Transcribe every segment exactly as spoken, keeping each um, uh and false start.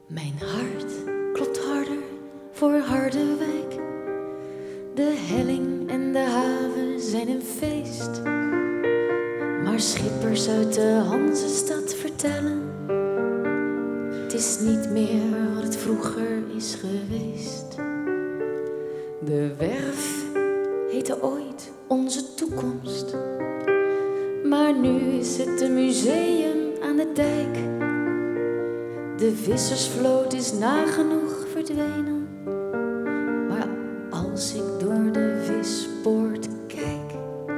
Mijn hart klopt harder voor Harderwijk. De helling en de haven zijn een feest. Maar schippers uit de Hanzestad vertellen: het is niet meer wat het vroeger is geweest. De werf heette ooit onze toekomst, maar nu is het een museum aan de dijk. De vissersvloot is nagenoeg verdwenen, maar als ik door de vispoort kijk,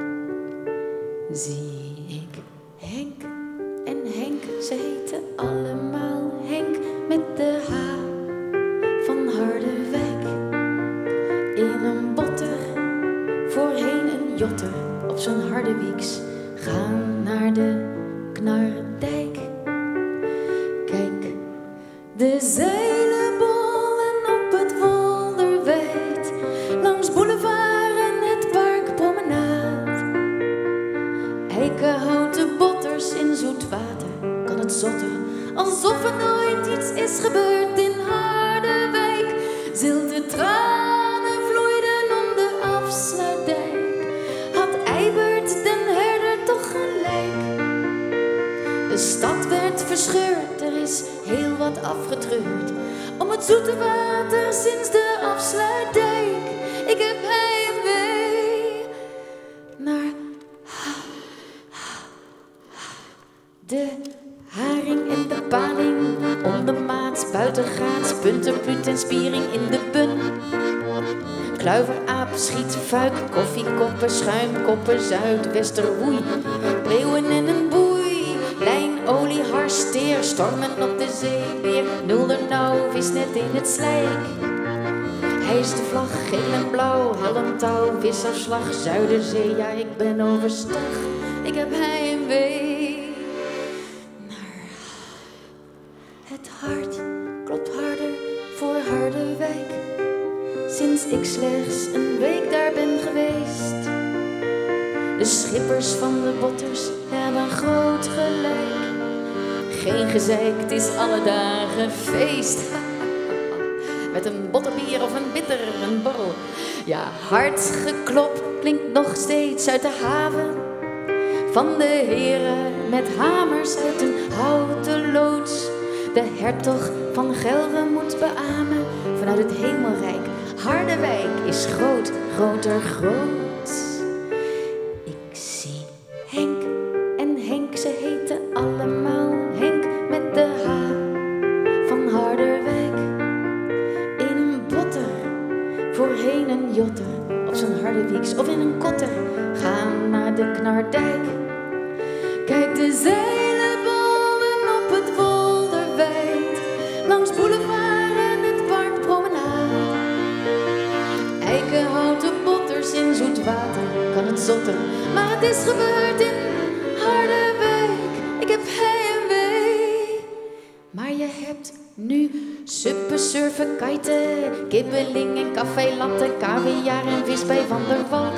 zie ik Henk en Henk. Ze heten allemaal Henk met de H van Harderwijk. In een botter, voorheen een jotter, op zo'n Harderwieks gaan naar de Knardijk. Kijk, de zeilen bollen op het Wolderwijd, langs boulevard en het parkpromenade. Eikenhouten botters in zoet water, kan het zotter, alsof er nooit iets is gebeurd in Harderwijk. Zilte tranen vloeiden om de afsluitdijk, had Eibert den herder toch gelijk. De stad werd verscheurd, er is heel wat afgetreurd om het zoete water sinds de afsluitdijk. Ik heb heimwee naar de haring en de paling, om de maat, buitengaats, puntenplut en spiering in de bun. Kluiveraap, schiet, fuik, koffiekoppen, schuimkoppen, zuidwesterwoei, leeuwen en een boei, lijn, olie, hars, teer, stormen op de zee weer, nulder nauw, visnet in het slijk. Hij is de vlag, geel en blauw, helm touw, visafslag, Zuiderzee, ja ik ben overstag, ik heb heimwee. Het hart klopt harder voor Harderwijk, sinds ik slechts een week daar ben geweest. De schippers van de botters hebben groot gelijk. Geen gezeik, het is alle dagen feest. Met een botterbier of een bitter, een borrel. Ja, hard geklop klinkt nog steeds uit de haven van de heren met hamers uit een houten loods. De hertog van Gelre moet beamen vanuit het hemelrijk. Harderwijk is groot, groter, groot. Ik zie Henk en Henk, ze heten allemaal Henk met de H van Harderwijk. In een botter, voorheen een jotter, op zo'n Harderwieks of in een kotter, gaan naar de Knardijk. Kijk, de zeilen bollen op het Wolderwijd, langs boulevard en het parkpromenade. Eikenhouten botters in zoet water, kan het zotter, maar het is gebeurd in Harderwijk. Ik heb heimwee, maar je hebt nu suppen, surfen, kiten, kibbeling en café latte, kaviaar en vis bij Van der Valk.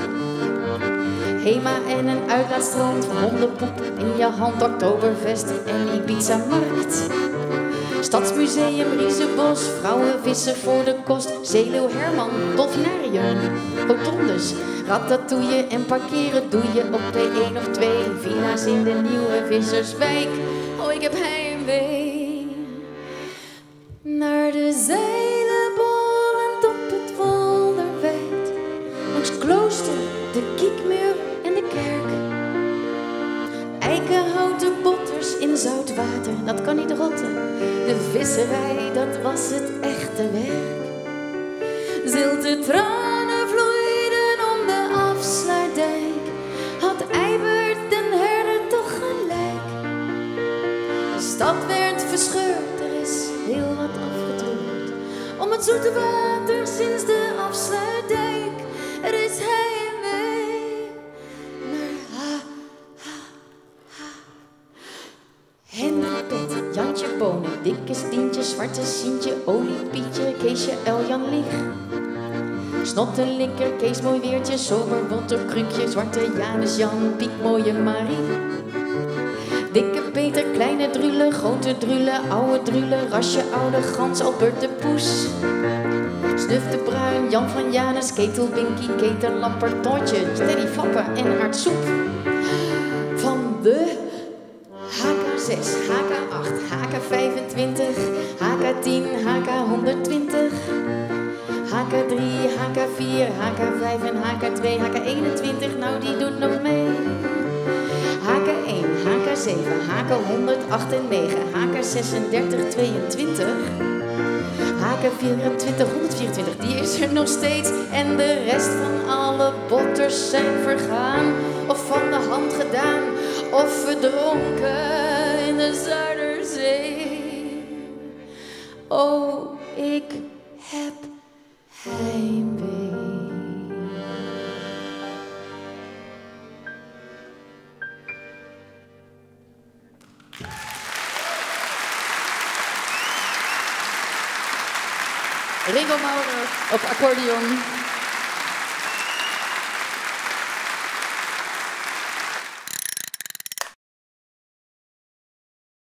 Hema en een uitlaatstrand, hondenpoep in je hand, Oktoberfest en Ibiza-markt. Stadsmuseum, Riezenbos, vrouwen vissen voor de kost, Zeeleeuw, Herman, dolfinarium, rotondes, ratatouille en parkeren doe je op P één of twee, villa's in de nieuwe Visserswijk. Oh, ik heb heimwee naar de zeilen bollend op het Wolderwijd, langs Klooster, de Kiekmuur en de kerk. Eikenhouten botters in zout water, dat kan niet rotten. De visserij, dat was het echte werk. Zilte tranen vloeiden om de afsluitdijk, had Eibert den herder toch gelijk. De stad werd verscheurd, er is heel wat afgetreurd om het zoete water sinds de afsluitdijk. Er is heimwee naar ha, ha, ha. Henry Pet, Jantje Bonen, Dikke Stientje, Zwarte Sientje, Oliepietje, Keesje, Eljan Lig. Snottelinker, Kees Mooi Weertje, Sober, Botter, Krukje, Zwarte Janus, Jan, Piek, Mooie Marie. Dikke Peter, Kleine Drule, grote Drule, oude Drule, Rasje, oude Gans, Albert de Poes. Snuf de Bruin, Jan van Janus, Ketel, Winky, Keter, Lampert, Tontje, Teddy, Fappen en Aart Soep. Van de H K zes, H K acht, H K vijfentwintig, H K tien, H K honderdtwintig, H K drie, H K vier, H K vijf en H K twee, H K eenentwintig, nou die doen nog mee. H K één, H K zeven, H K honderdacht en negen, H K zesendertig, tweeëntwintig, H K vierentwintig, honderdvierentwintig, die is er nog steeds. En de rest van alle botters zijn vergaan, of van de hand gedaan, of verdronken in de Zuiderzee. Oh, ik heb heimwee. Ringo Maurer op accordeon.